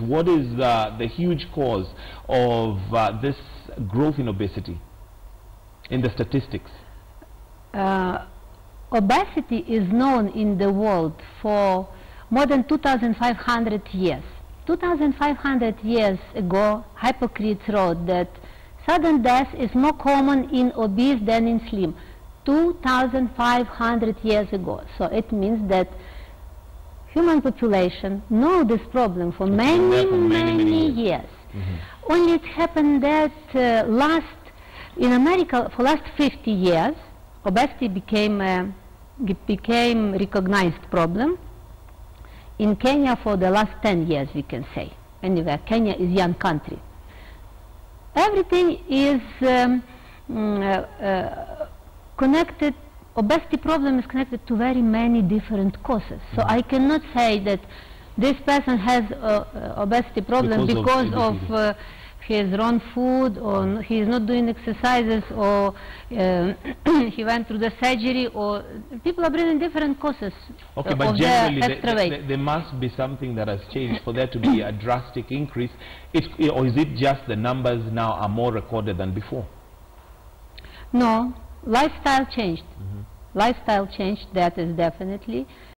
what is the huge cause of this growth in obesity in the statistics? Obesity is known in the world for more than 2,500 years. 2,500 years ago, Hippocrates wrote that sudden death is more common in obese than in slim. 2,500 years ago. So it means that human population know this problem for many years. Only it happened that in America for last 50 years, obesity became recognized problem. In Kenya for the last 10 years, we can say. Anyway, Kenya is a young country. Everything is connected. Obesity problem is connected to very many different causes. So I cannot say that this person has obesity problem because of his wrong food, or he is not doing exercises, or he went through the surgery, or people are bringing different causes. Okay, but generally there must be something that has changed for there to be a drastic increase. Or is it just the numbers now are more recorded than before? No, lifestyle changed. Lifestyle changed, that is definitely.